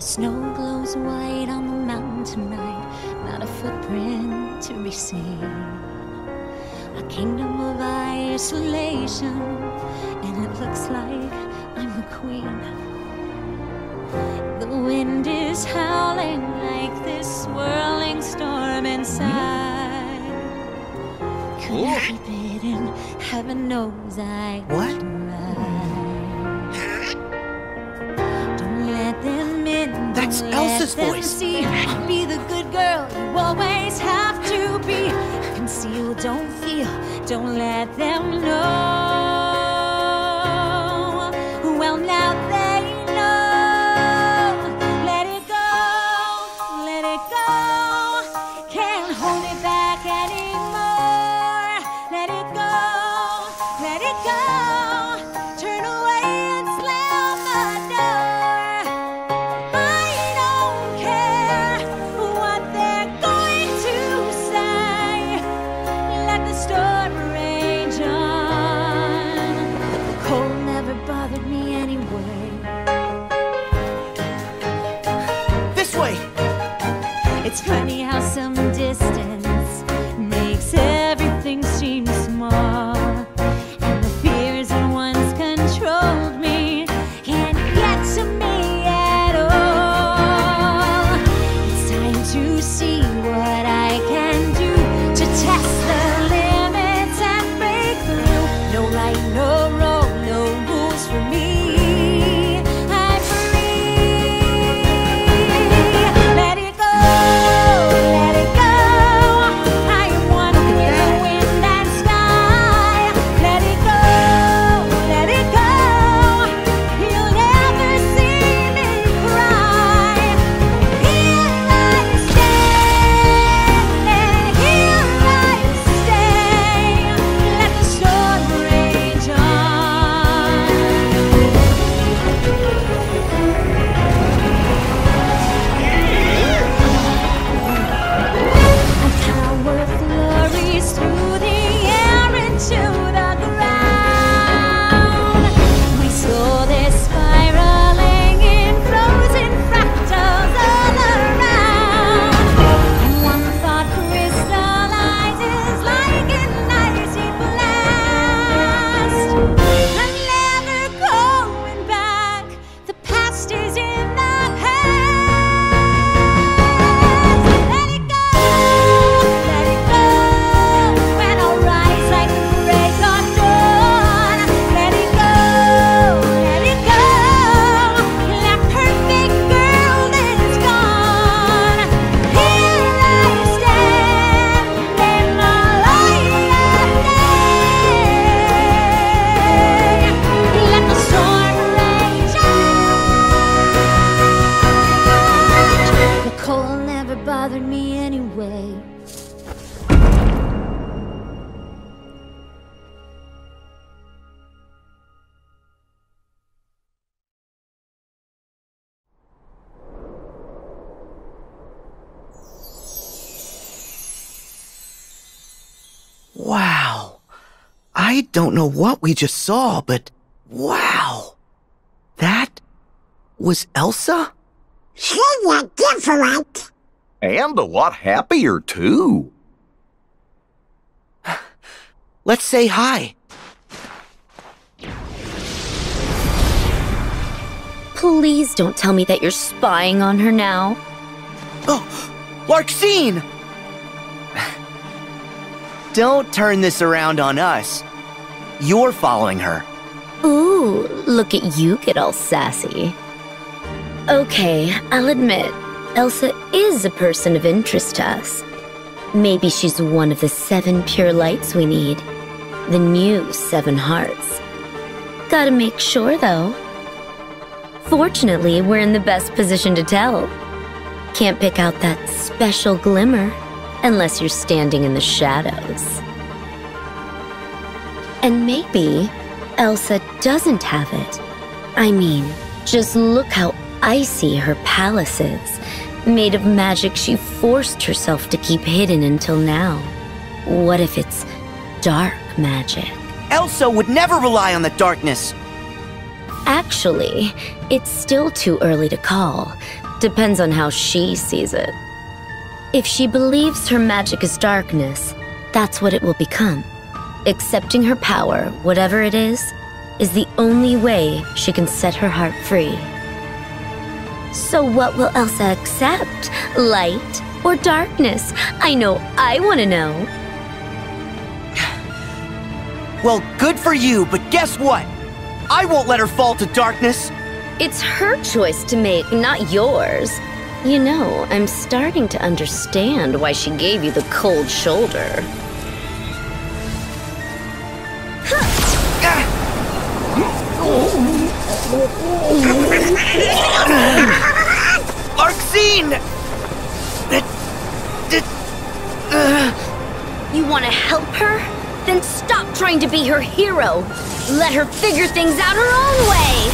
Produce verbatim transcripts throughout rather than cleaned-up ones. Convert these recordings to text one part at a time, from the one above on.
The snow glows white on the mountain tonight, not a footprint to be seen. A kingdom of isolation, and it looks like I'm the queen. The wind is howling like this swirling storm inside. Couldn't keep it in, heaven knows I What? tried. Don't let them in, don't That's let Elsa's them voice. see. Be the good girl you always have to be. Conceal, don't feel, don't let them know. Well, now they know. Let it go, let it go. Can't hold it back anymore. Let it go, let it go. Turn away and slam the door. I don't care what they're going to say. Let the storm rage on. The cold never bothered me anyway. This way! It's funny how some distance makes everything seem small. And the fears that once controlled me can't get to me at all. It's time to see what I can do to test the limits and break through. No right, no wrong, no rules for me. I'm free. Let it go, let it go. I am one with the wind and sky. Let it go, let it go. You'll never see me cry. Here I stand, and here I stay. Let the storm rage on. A tower flurries through the air into the ground. We saw this spiraling in frozen fractals all around. And one thought crystallizes like an icy blast. I'm never going back. The past is in the past. Let it go, let it go. When I'll rise like the break of dawn. Let it go, let it go. That perfect girl is gone. Here I stand in the light of day. Let the storm rage on. The cold never bothered me anyway. Wow. I don't know what we just saw, but wow. That was Elsa? She looked different. And a lot happier, too. Let's say hi. Please don't tell me that you're spying on her now. Oh, Larxene! Don't turn this around on us. You're following her. Ooh, look at you get all sassy. Okay, I'll admit, Elsa is a person of interest to us. Maybe she's one of the seven pure lights we need. The new seven hearts. Gotta make sure, though. Fortunately, we're in the best position to tell. Can't pick out that special glimmer unless you're standing in the shadows. And maybe Elsa doesn't have it. I mean, just look how icy her palace is, made of magic she forced herself to keep hidden until now. What if it's dark magic? Elsa would never rely on the darkness. Actually, it's still too early to call, Depends on how she sees it. If she believes her magic is darkness, that's what it will become. Accepting her power, whatever it is, is the only way she can set her heart free. So what will Elsa accept? Light or darkness? I know I want to know. Well, good for you, but guess what? I won't let her fall to darkness. It's her choice to make, not yours. You know, I'm starting to understand why she gave you the cold shoulder. Larxene! You want to help her? Then stop trying to be her hero. Let her figure things out her own way.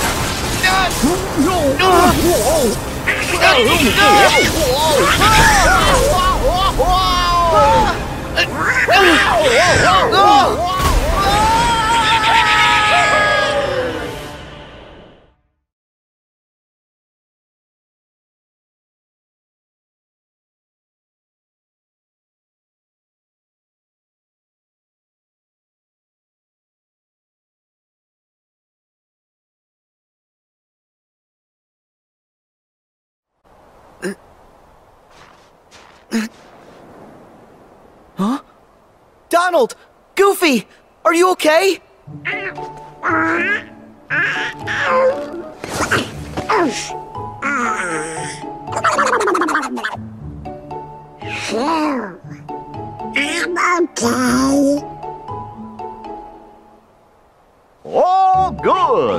Huh? Donald! Goofy! Are you okay? Phew. I'm okay. Oh, good.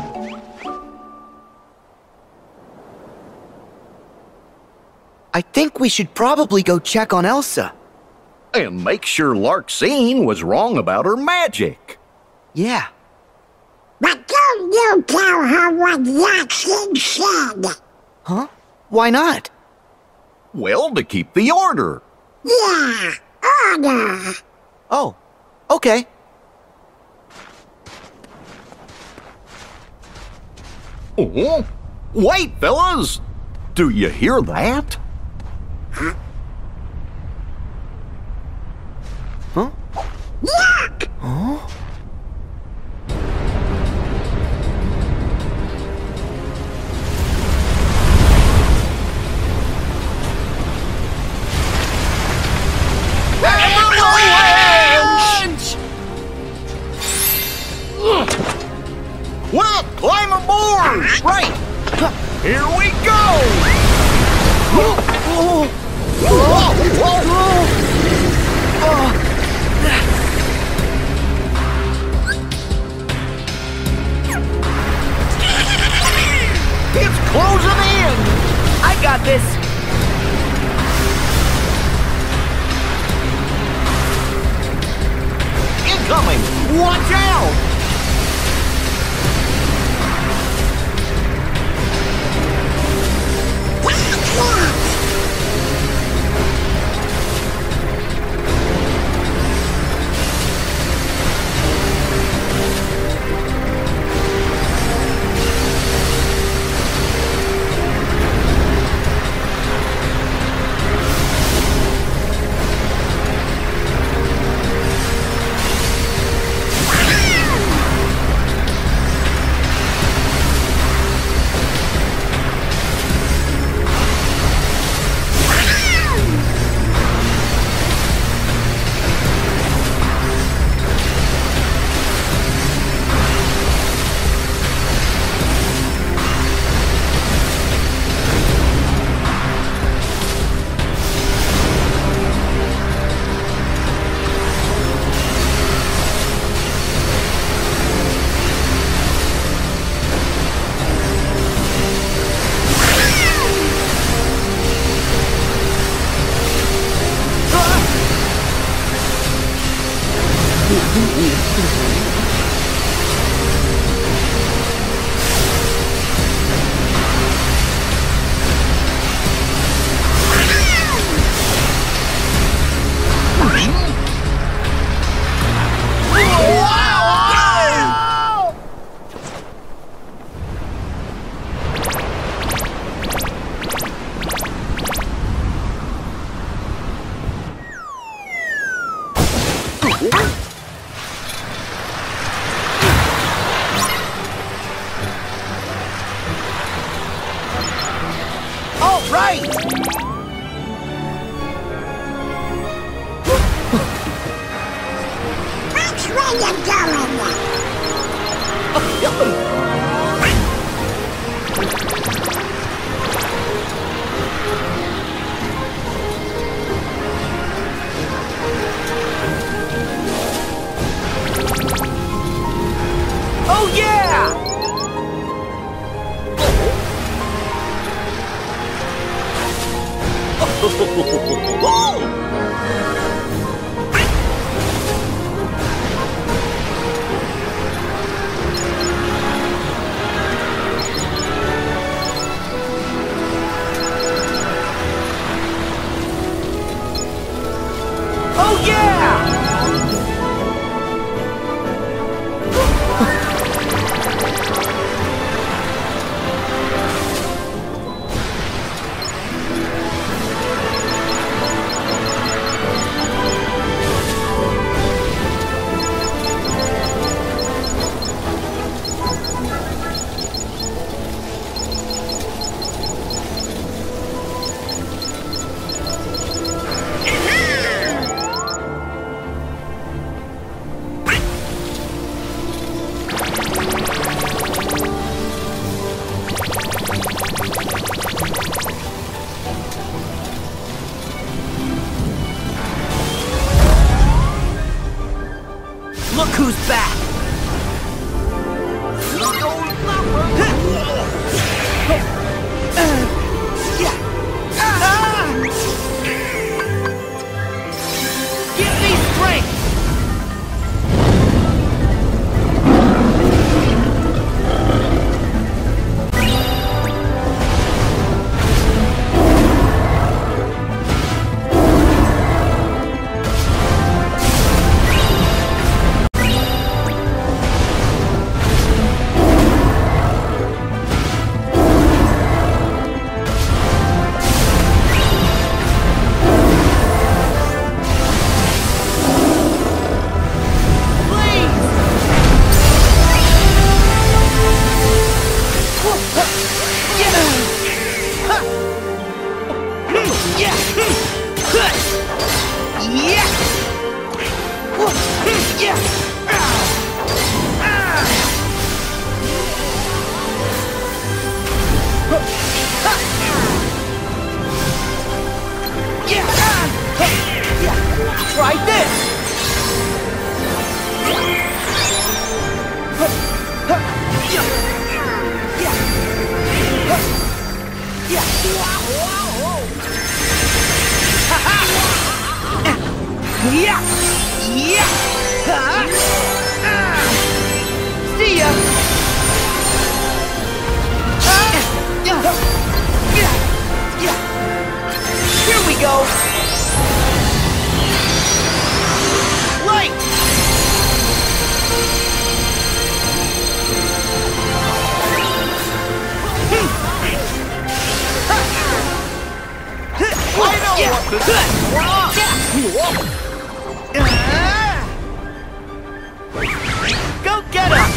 I think we should probably go check on Elsa. And make sure Larxene was wrong about her magic. Yeah. But don't you tell her what Larxene said. Huh? Why not? Well, to keep the order. Yeah, order. Oh, okay. Oh, wait, fellas! Do you hear that? Huh? Look! Huh? Well, climb aboard! Right! Here we go! It's closing in! I got this! Incoming! Watch out! right! Which way you going? Oh yeah! Oh yeah! Look who's back! Give me strength! Try this! Yeah! Yeah! Huh? Ah. See ya! Ah. Yeah. Yeah. Here we go! Light! I know Yeah. what to do. Go get him!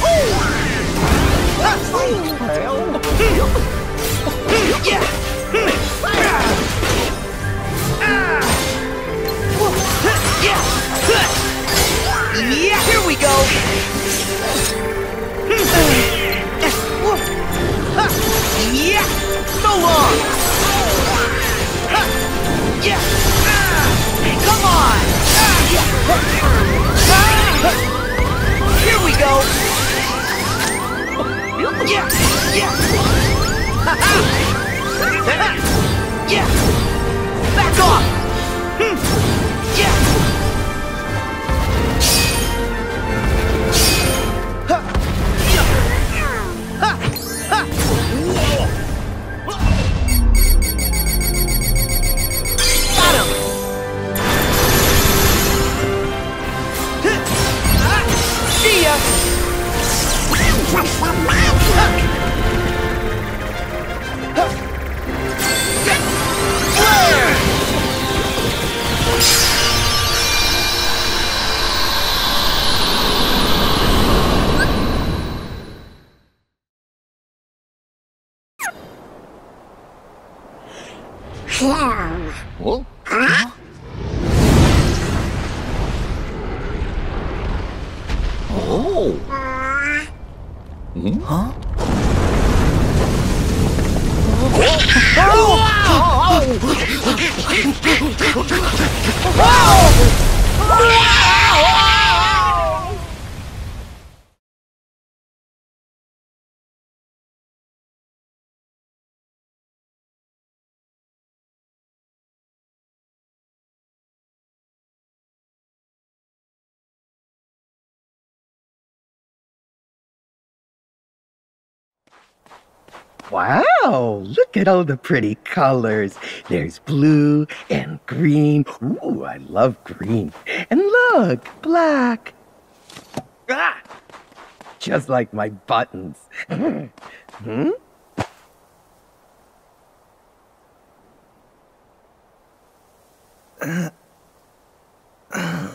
Yeah! Yeah, here we go! Yeah! So long! Yeah! Come on! Here we go! Yeah! Yeah! kill. Well, Huh? oh. Uh, Huh? Wow, look at all the pretty colors. There's blue and green. Ooh, I love green. And look, black. Ah, just like my buttons. Hmm? Uh, uh,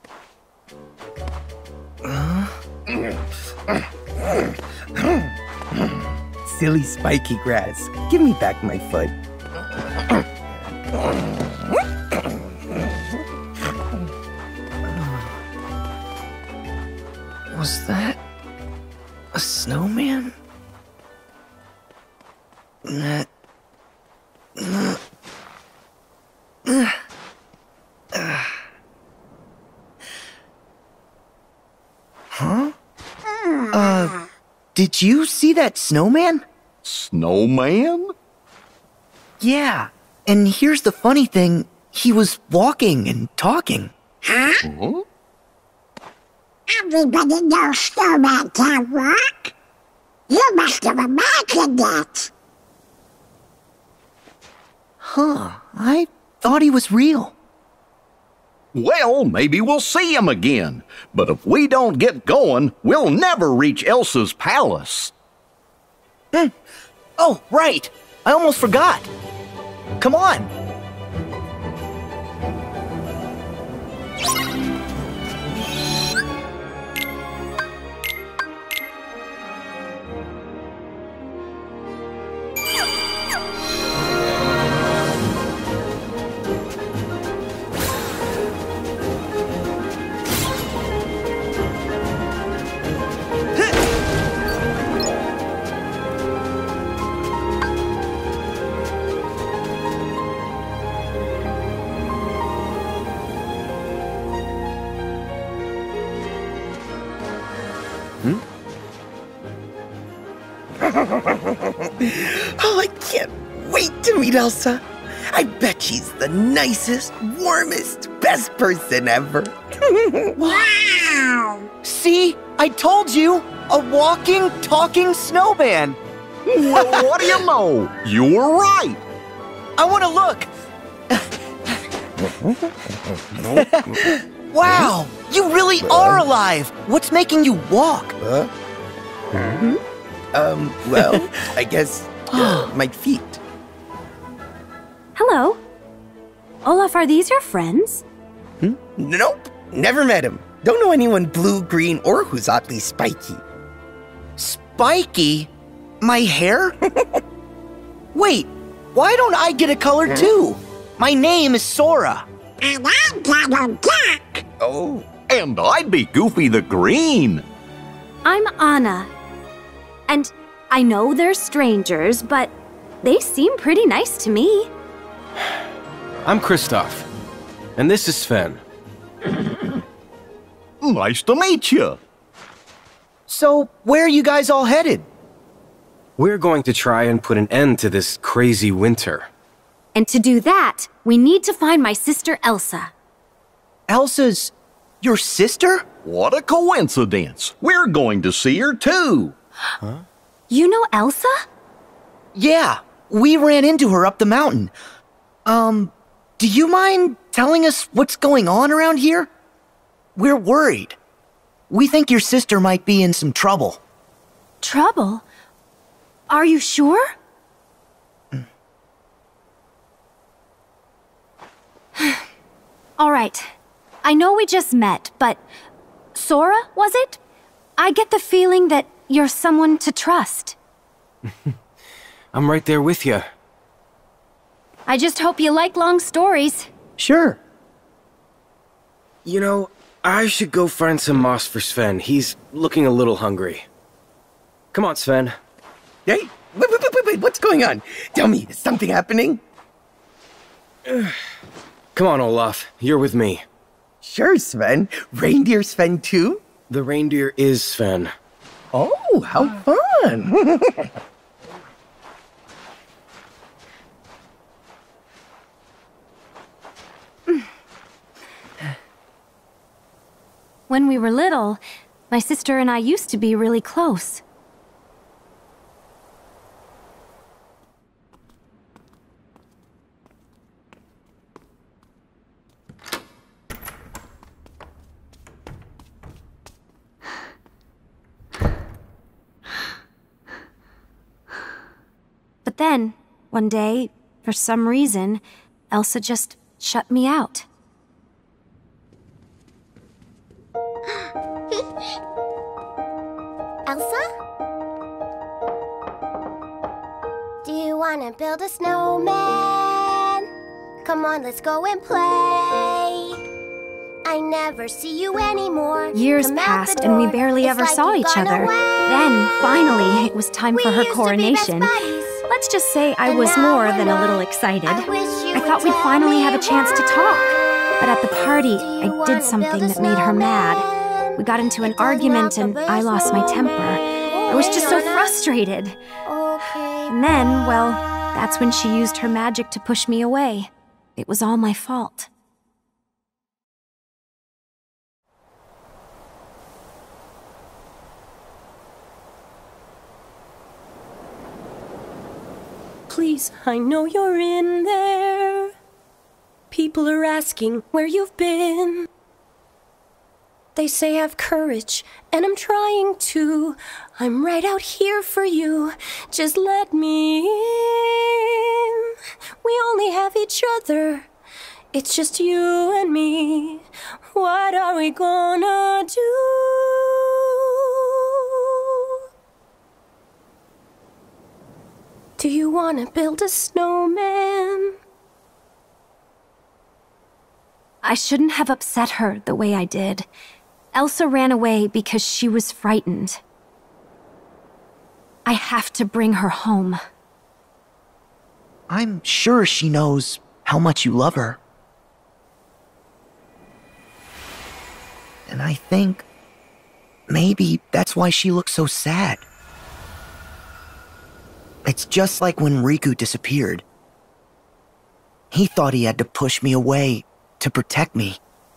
uh. Silly spiky grass. Give me back my foot. Was that a snowman? That... Huh? Uh, did you see that snowman? Snowman? Yeah, and here's the funny thing. He was walking and talking. huh? Huh? Everybody knows Snowman can't walk. You must have imagined it. Huh, I thought he was real. Well, maybe we'll see him again. But if we don't get going, we'll never reach Elsa's palace. Hmm. Oh, right. I almost forgot. Come on. Oh, I can't wait to meet Elsa. I bet she's the nicest, warmest, best person ever. Wow! See? I told you! A walking, talking snowman! Well, what do you know? You were right. I want to look! Wow! You really are alive! What's making you walk? Huh? Hmm? Um, well, I guess uh, my feet. Hello. Olaf, are these your friends? Hmm? Nope, never met him. Don't know anyone blue, green, or who's oddly spiky. Spiky? My hair? Wait, why don't I get a color too? My name is Sora. And I'm Donald Duck. Oh. And I'd be Goofy the Green. I'm Anna. And I know they're strangers, but they seem pretty nice to me. I'm Kristoff, and this is Sven. Nice to meet you. So, where are you guys all headed? We're going to try and put an end to this crazy winter. And to do that, we need to find my sister Elsa. Elsa's your sister? What a coincidence. We're going to see her too. Huh? You know Elsa? Yeah, we ran into her up the mountain. Um, do you mind telling us what's going on around here? We're worried. We think your sister might be in some trouble. Trouble? Are you sure? All right. I know we just met, but Sora, was it? I get the feeling that you're someone to trust. I'm right there with you. I just hope you like long stories. Sure. You know, I should go find some moss for Sven. He's looking a little hungry. Come on, Sven. Hey, wait, wait, wait, wait, wait, what's going on? Tell me, is something happening? Come on, Olaf. You're with me. Sure, Sven. Reindeer Sven too? The reindeer is Sven. Oh, how fun! When we were little, my sister and I used to be really close. But then, one day, for some reason, Elsa just shut me out. Elsa? Do you wanna build a snowman? Come on, let's go and play. I never see you anymore. Years Come out passed the and we door. barely It's ever like saw you've each gone other. away. Then, finally, it was time We for her used to be best coronation. buddies. Let's just say I And was now more we're than a little not. excited. I wish you I would thought we'd tell finally me have a chance to talk. But at the party, Do you I wanna did something build a that made her mad. snowman? We got into an It doesn't argument have and to be I lost my temper. I was just so Wait, Anna. frustrated. Okay. And then, well, that's when she used her magic to push me away. It was all my fault. Please, I know you're in there. People are asking where you've been. They say have courage, and I'm trying to. I'm right out here for you. Just let me in. We only have each other. It's just you and me. What are we gonna do? Do you wanna build a snowman? I shouldn't have upset her the way I did. Elsa ran away because she was frightened. I have to bring her home. I'm sure she knows how much you love her. And I think maybe that's why she looks so sad. It's just like when Riku disappeared. He thought he had to push me away to protect me.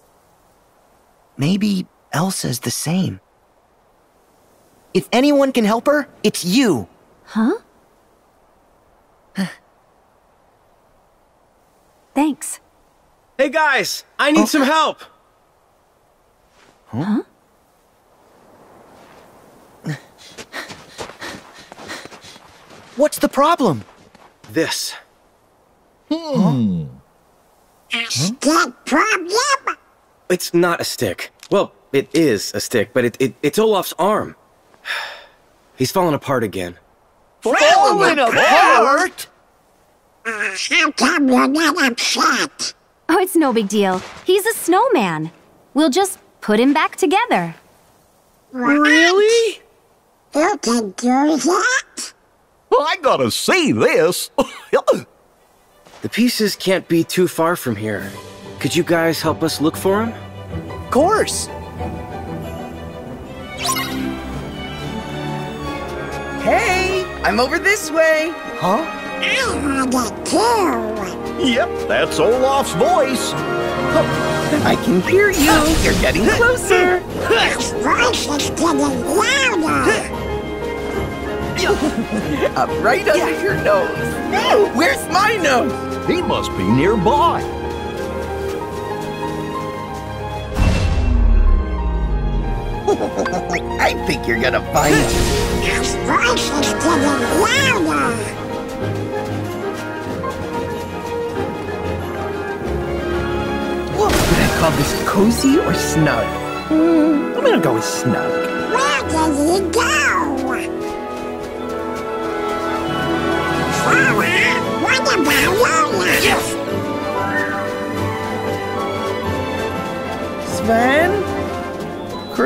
Maybe Elsa's the same. If anyone can help her, it's you. Huh? Thanks. Hey guys, I need Oh. some help. Huh? What's the problem? This. A stick problem? It's not a stick. Well, it is a stick, but it, it it's Olaf's arm. He's fallen apart again. Falling apart? Uh, how come you're not upset? Oh, it's no big deal. He's a snowman. We'll just put him back together. Really? You can do that? I gotta see this. The pieces can't be too far from here. Could you guys help us look for him? Of course. Hey, I'm over this way. Huh? I heard it too. Yep, that's Olaf's voice. I can hear you. You're getting closer. His voice is getting louder. Up right under your nose. No, where's my nose? He must be nearby. I think you're gonna find him. His voice is getting louder. Would I call this cozy or snug? Hmm, I'm gonna go with snug. Where did he go? Sarah, what about Lola?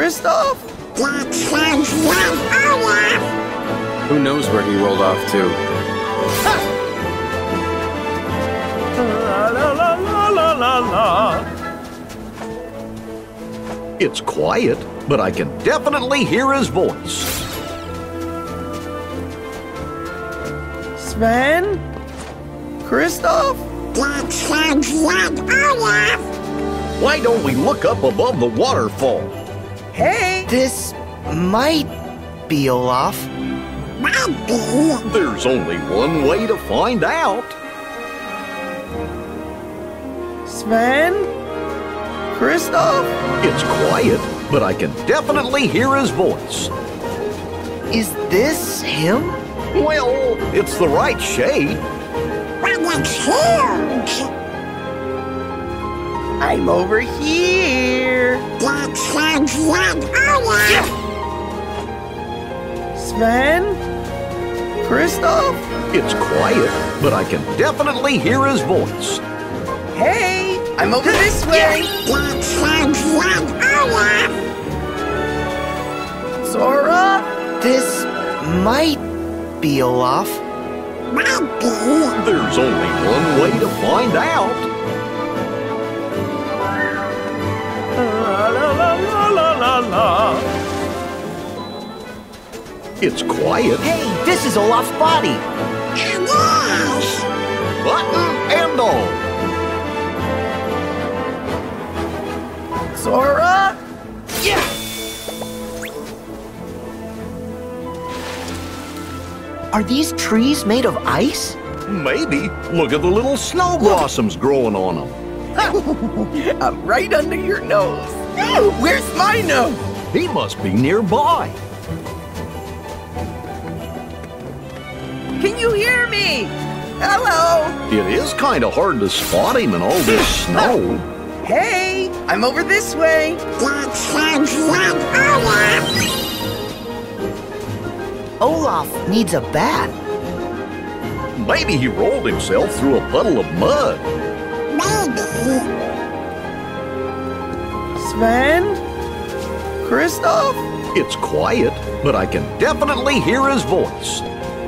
Kristoff? That sounds like Olaf. Who knows where he rolled off to? La la la la la la la. It's quiet, but I can definitely hear his voice. Sven? Kristoff? That sounds like Olaf. Why don't we look up above the waterfall? Hey! This might be Olaf. Might be. There's only one way to find out. Sven? Kristoff? It's quiet, but I can definitely hear his voice. Is this him? Well, it's the right shade. But it's huge. I'm over here. That sounds like Olaf. Sven? Kristoff? It's quiet, but I can definitely hear his voice. Hey! I'm over this way. That sounds like Olaf. Sora? This might be Olaf. Might be. There's only one way to find out. La la la la la la la. It's quiet, Hey, this is Olaf's body. Yes. button and all. Sora? Yeah! Are these trees made of ice? Maybe. Look at the little snow blossoms growing on them. I'm right under your nose. Where's my nose? He must be nearby. Can you hear me? Hello? It is kind of hard to spot him in all this snow. Hey, I'm over this way. That sounds like Olaf. Olaf needs a bath. Maybe he rolled himself through a puddle of mud. Maybe. Sven? Kristoff? It's quiet, but I can definitely hear his voice.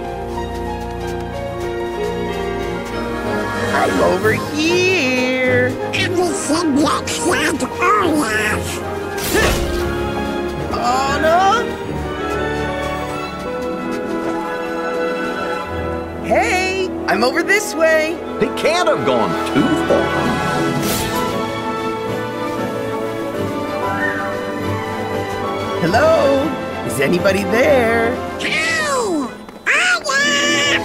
I'm over here. Everything looks like Olaf. Anna? Hey, I'm over this way. He can't have gone too far. Hello? Is anybody there? Ow! Olaf!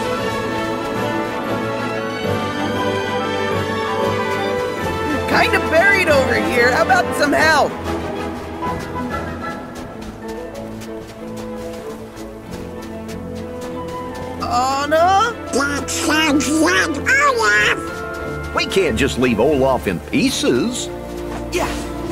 Kind of buried over here. How about some help? Anna? That sounds like Olaf. We can't just leave Olaf in pieces. Yeah.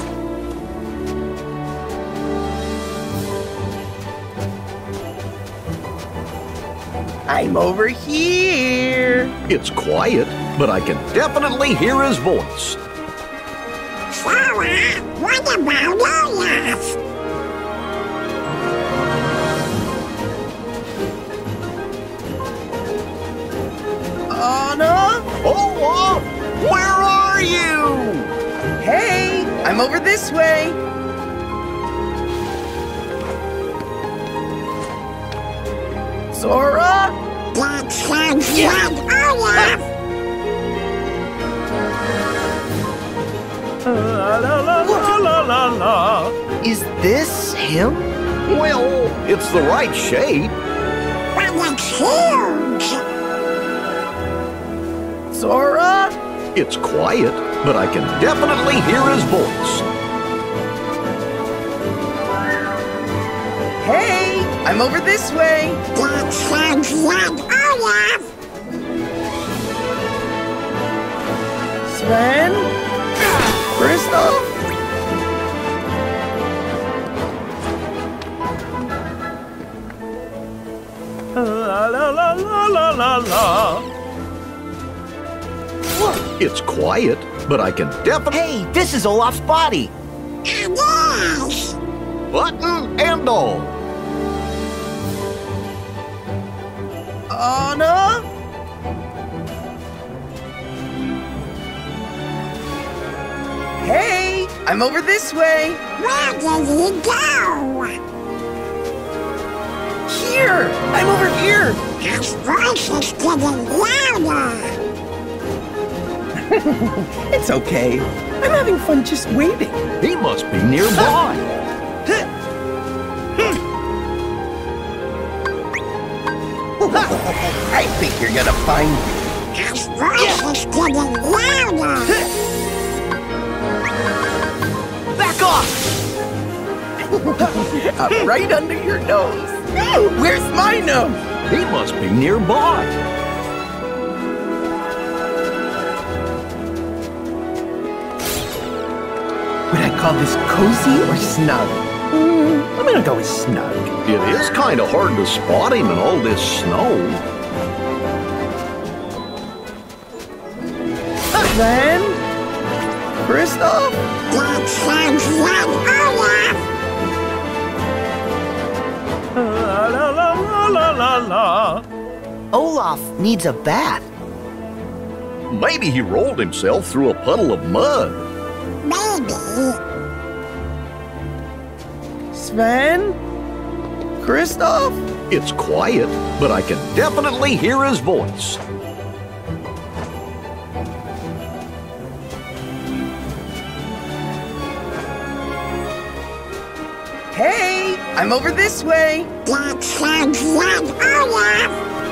I'm over here. It's quiet, but I can definitely hear his voice. Sora, what about Olaf? Anna? Olaf, where are you? Hey, I'm over this way. Sora? That sounds like Olaf. La la la la la la la. Is this him? Well, it's the right shade. But it's huge. Sora? It's quiet, but I can definitely hear his voice. Hey, I'm over this way. That sounds like Olaf. Sven? Kristoff? La la la la la la la. It's quiet, but I can definitely... Hey, this is Olaf's body. Yes. button and all. Anna? Hey, I'm over this way. Where did he go? Here, I'm over here. His voice is getting louder. It's okay. I'm having fun just waiting. He must be nearby. I think you're gonna find me. His voice is getting louder. Back off! I'm right under your nose. Where's my nose? He must be nearby. Would I call this cozy or snug? Mm, I'm gonna go with snug. It is kind of hard to spot him in all this snow. Then, Kristoff? That sounds like Olaf. La la la la la la. Olaf needs a bath. Maybe he rolled himself through a puddle of mud. Maybe. Sven? Kristoff? It's quiet, but I can definitely hear his voice. Hey, I'm over this way. That sounds like Olaf.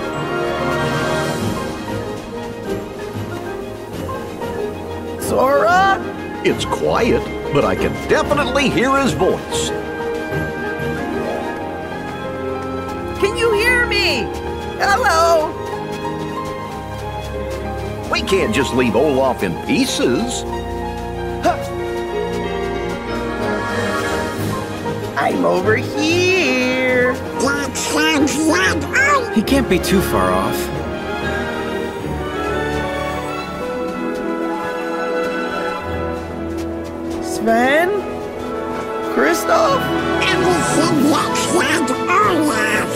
Sora? It's quiet, but I can definitely hear his voice. Can you hear me? Hello? We can't just leave Olaf in pieces. I'm over here. That sounds like Olaf. He can't be too far off. Sven? Kristoff? Everything looks like Olaf.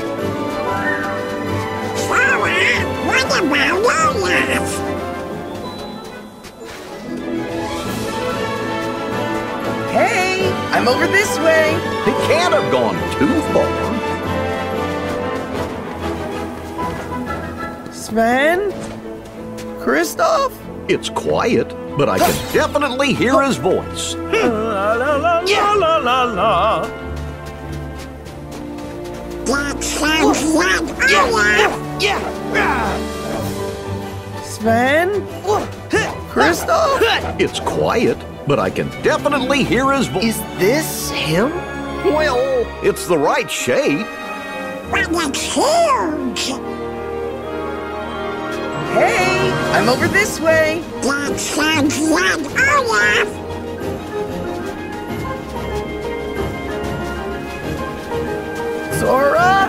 Sora, what about Olaf? Hey, I'm over this way. He can't have gone too far. Sven? Kristoff? It's quiet, but I can definitely hear his voice. La la la la la la la. That sounds like Olaf. Sven? Kristoff? It's quiet, but I can definitely hear his voice. Is this him? Well, it's the right shape. But it's huge. Hey, I'm over this way. That sounds like Olaf. Sora?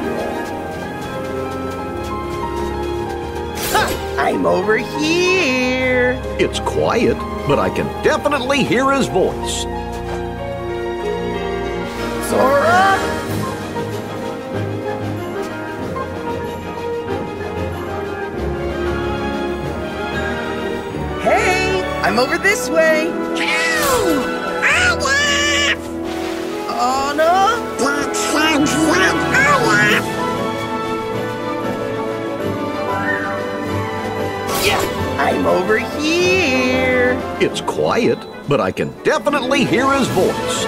I'm over here. It's quiet, but I can definitely hear his voice. Sora? Hey, I'm over this way. Ow! Olaf! Anna? That sounds like Olaf. I'm over here. It's quiet, but I can definitely hear his voice.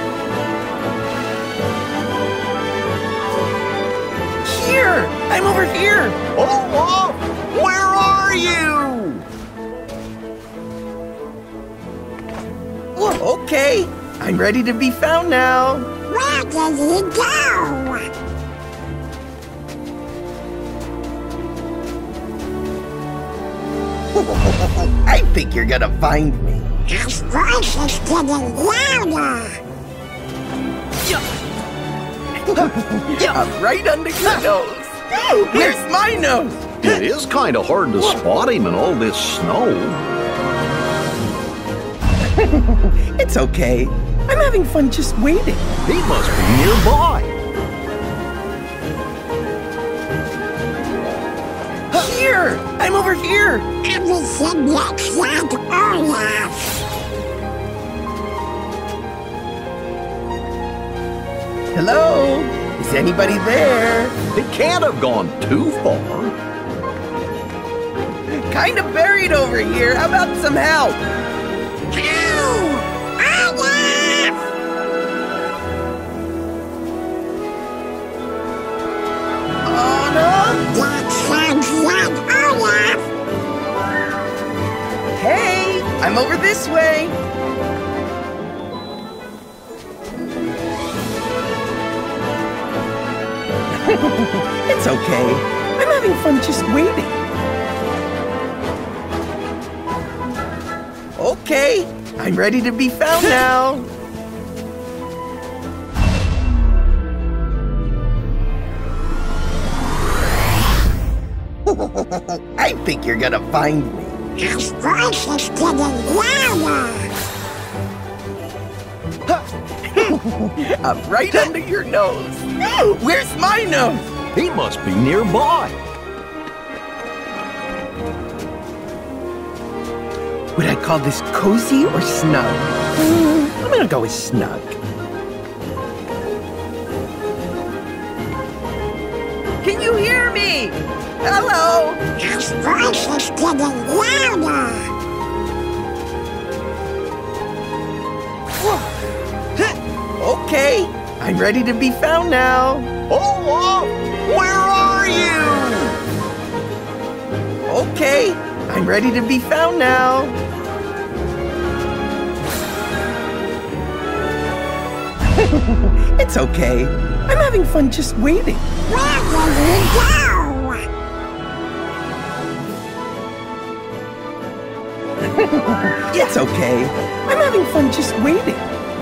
Here, I'm over here. Olaf, where are you? Whoa, okay, I'm ready to be found now. Where did he go? I think you're gonna find me. His voice is getting louder. I'm right under your nose. Where's my nose? It is kind of hard to spot him in all this snow. It's okay. I'm having fun just waiting. He must be nearby. Here! I'm over here! Everything looks like Olaf. Hello? Is anybody there? He can't have gone too far. Kind of buried over here. How about some help? Ow! Olaf! Anna? That sounds like Olaf. Hey, I'm over this way. It's okay. I'm having fun just waiting. Okay, I'm ready to be found now. I think you're gonna find me. His voice is getting louder. I'm right under your nose. Where's my nose? He must be nearby. Would I call this cozy or snug? Mm, I'm gonna go with snug. Can you hear me? Hello? His voice is getting louder. Okay, I'm ready to be found now. Olaf, where are you? Okay, I'm ready to be found now. It's okay. I'm having fun just waiting. Where did you go? It's okay. I'm having fun just waiting.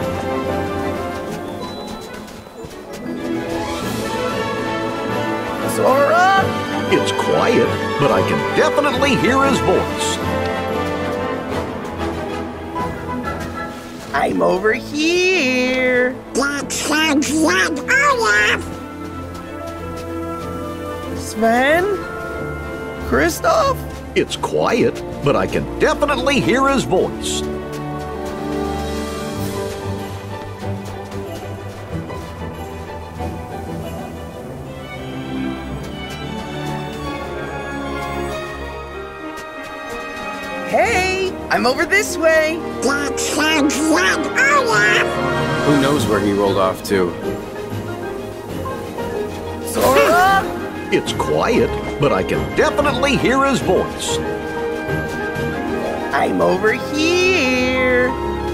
Sora! It's quiet, but I can definitely hear his voice. I'm over here. That sounds like Olaf. Sven? Kristoff? It's quiet, but I can definitely hear his voice. Hey, I'm over this way. That sounds like Olaf. Who knows where he rolled off to? Sora? It's quiet, but I can definitely hear his voice. I'm over here.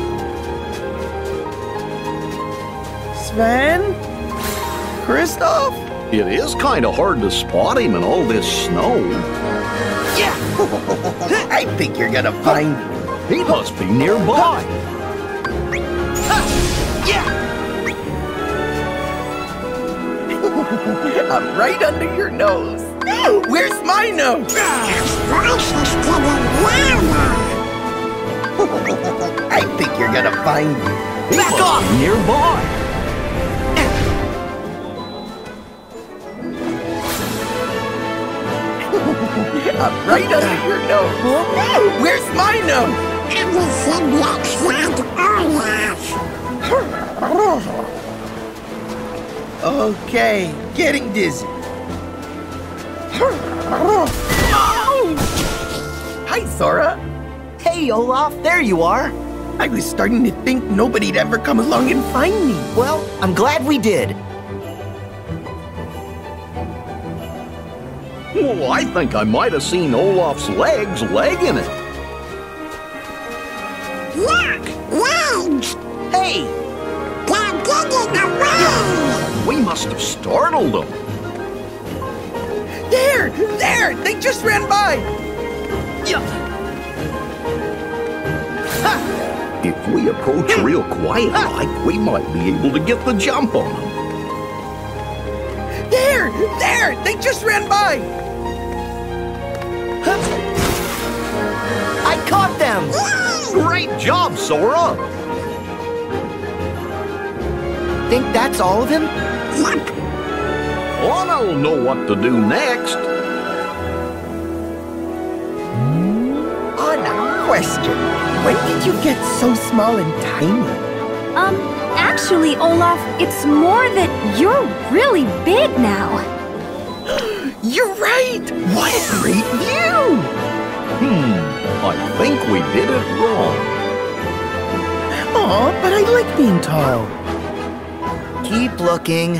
Sven? Kristoff? It is kind of hard to spot him in all this snow. Yeah! I think you're gonna find me. He must be nearby. Yeah! I'm right under your nose. Where's my nose? His voice is getting louder. I think you're gonna find me. He Back must off! be nearby. I'm right under your nose. Where's my nose? Everything looks like Olaf. Okay, getting dizzy. Hi, Sora. Hey, Olaf, there you are. I was starting to think nobody'd ever come along and find me. Well, I'm glad we did. Well, I think I might have seen Olaf's legs legging it. Look, legs. Hey, They're getting away. We must have startled them. There, there, they just ran by. If we approach real quiet like, we might be able to get the jump on them. There, there, they just ran by. I caught them. Great job, Sora! Think that's all of him? Yep. Anna will know what to do next. Anna, question. When did you get so small and tiny? Um, actually, Olaf, it's more that you're really big now. You're right! What a great view! Hmm, I think we did it wrong. Aw, but I like being tall. Keep looking.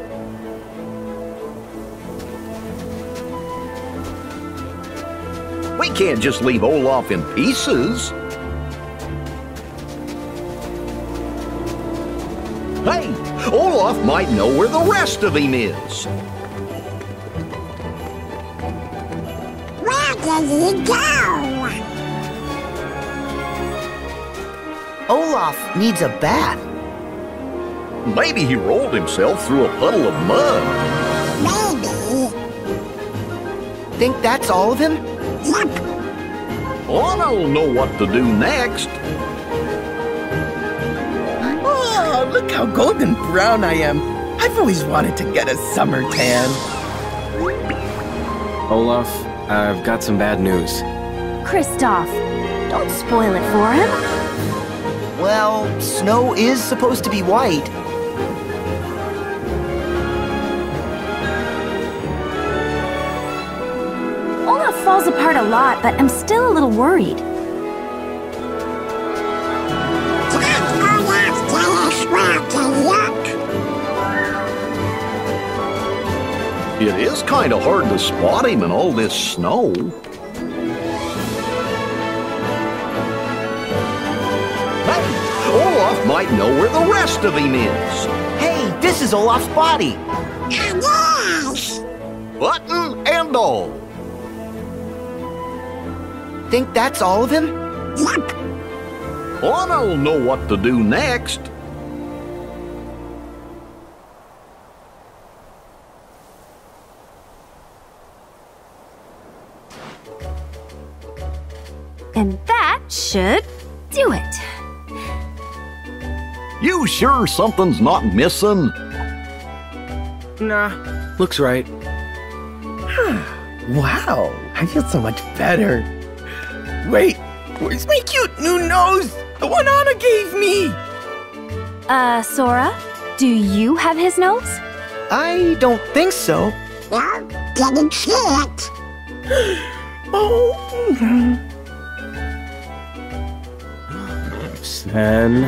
We can't just leave Olaf in pieces. Hey, Olaf might know where the rest of him is. Where did he go? Olaf needs a bath. Maybe he rolled himself through a puddle of mud. Maybe. Think that's all of him? Yep. Anna will know what to do next. Oh, look how golden brown I am. I've always wanted to get a summer tan. Olaf, I've got some bad news. Kristoff, don't spoil it for him. Well, snow is supposed to be white. Olaf falls apart a lot, but I'm still a little worried. Can't Olaf tell us where to look? It is kind of hard to spot him in all this snow. Hey, Olaf might know where the rest of him is. Hey, this is Olaf's body. Yes. Button and all. Think that's all of him? Yep. Anna will know what to do next. And that should do it. You sure something's not missing? Nah, looks right. Wow, I feel so much better. Wait, where's my cute new nose? The one Anna gave me! Uh, Sora, do you have his nose? I don't think so. No, didn't see it. Oh. Sven.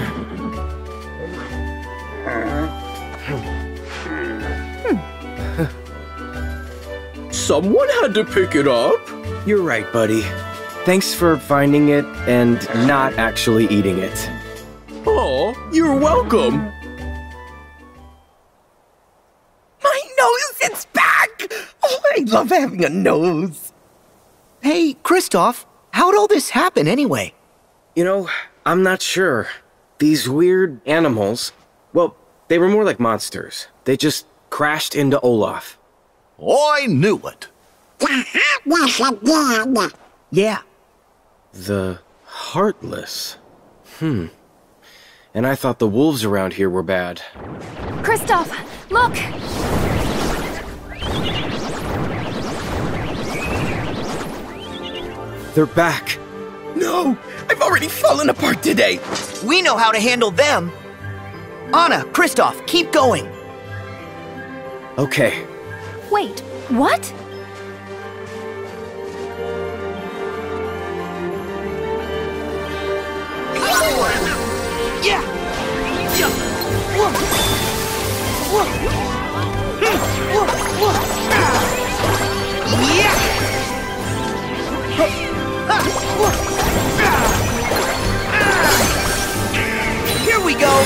Someone had to pick it up. You're right, buddy. Thanks for finding it and not actually eating it. Oh, you're welcome. My nose, it's back! Oh, I love having a nose. Hey, Kristoff, how'd all this happen anyway? You know, I'm not sure. These weird animals, well, they were more like monsters. They just crashed into Olaf. I knew it. The Heartless again. Yeah. The Heartless. Hmm. And I thought the wolves around here were bad. Kristoff, look! They're back. No, I've already fallen apart today. We know how to handle them. Anna, Kristoff, keep going. Okay. Wait, what? Yeah. Yeah. Whoa. Whoa. Hmm. Whoa. Whoa. Ah. Yeah. Huh. Ah. Whoa. Ah. Ah. Here we go.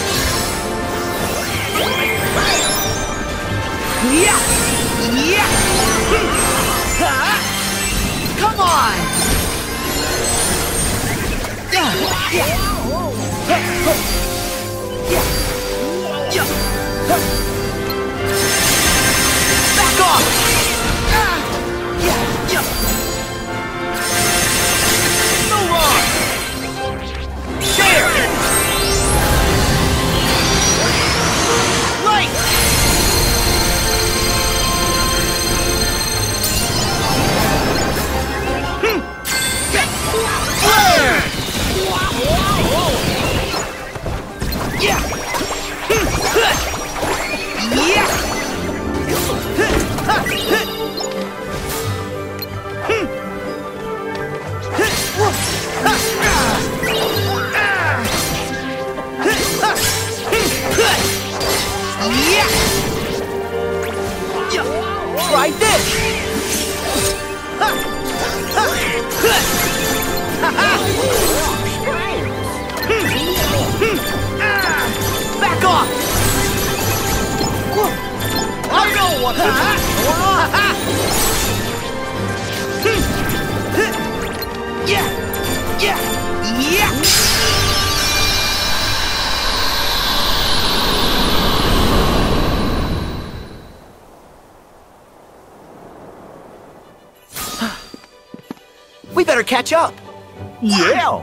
Yeah. Yeah. Hmm. Ah. Come on. Yeah. Yeah. Back off! So long! There! what this is going on. Yeah! Yeah! Yeah! We better catch up. Yeah.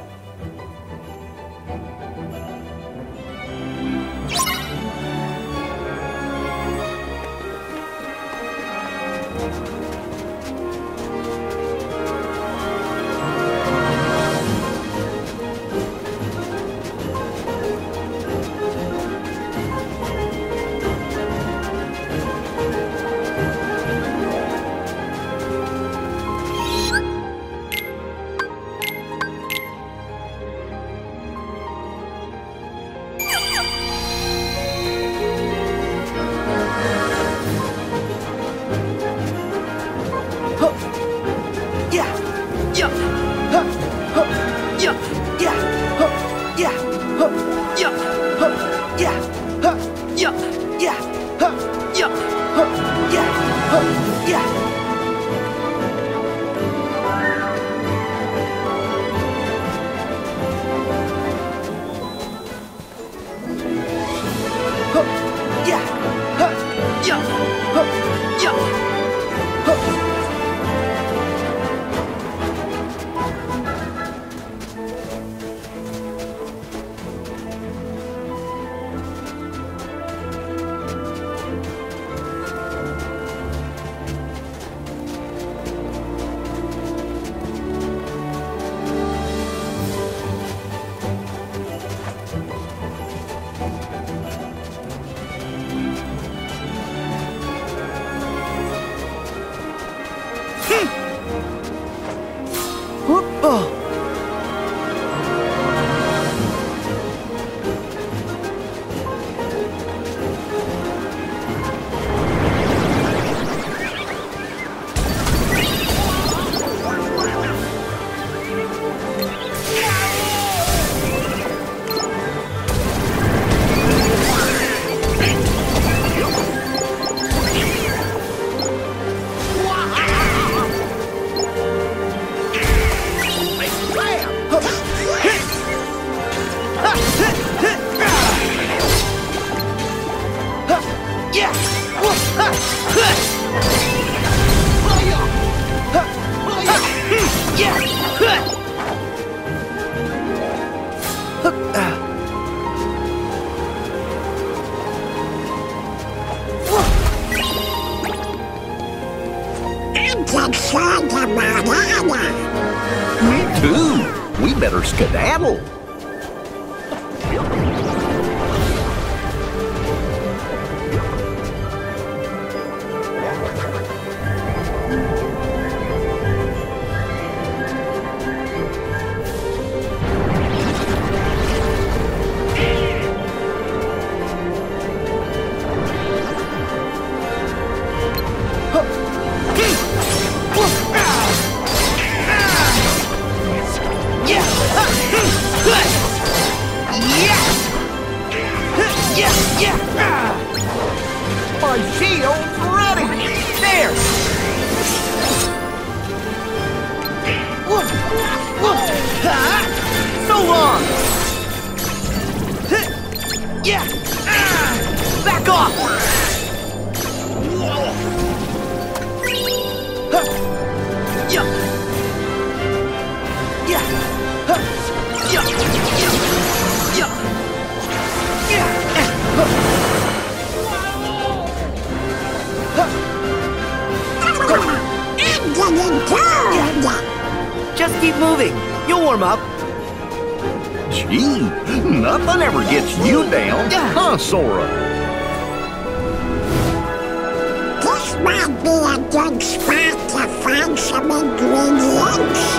Me too. We better skedaddle. My shield's ready! There! So long! Yeah! Back off! Yeah! Yeah! Yeah! Just keep moving. You'll warm up. Gee, nothing ever gets you down, huh, Sora? This might be a good spot to find some ingredients.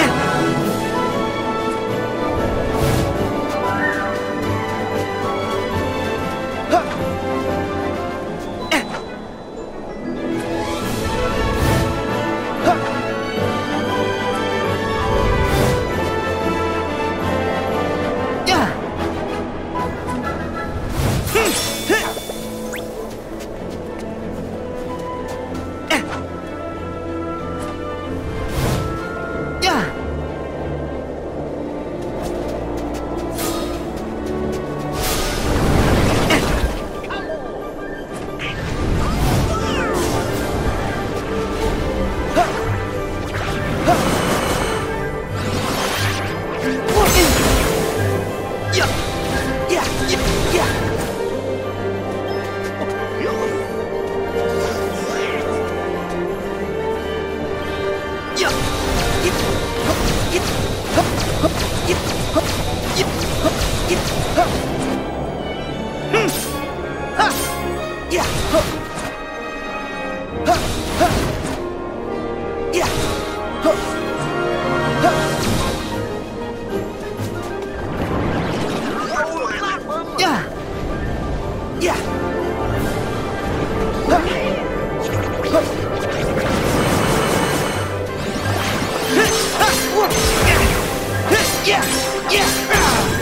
Yeah. Yeah. Yeah. Yeah.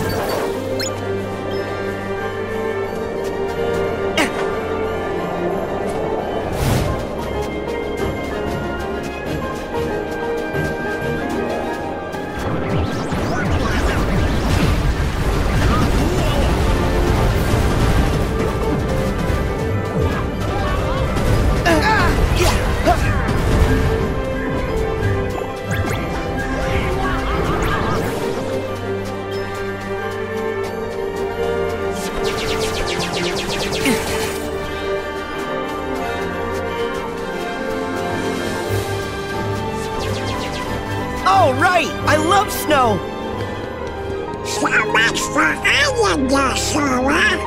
All right, I love snow. So much for Islander, Sora.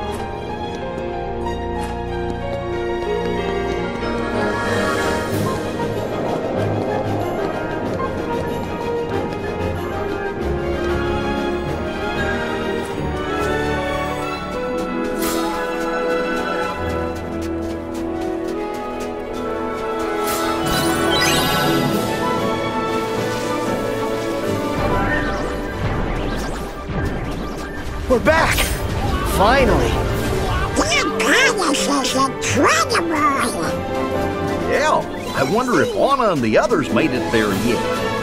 We're back! Finally! That palace is incredible! Yeah, I wonder if Anna and the others made it there yet.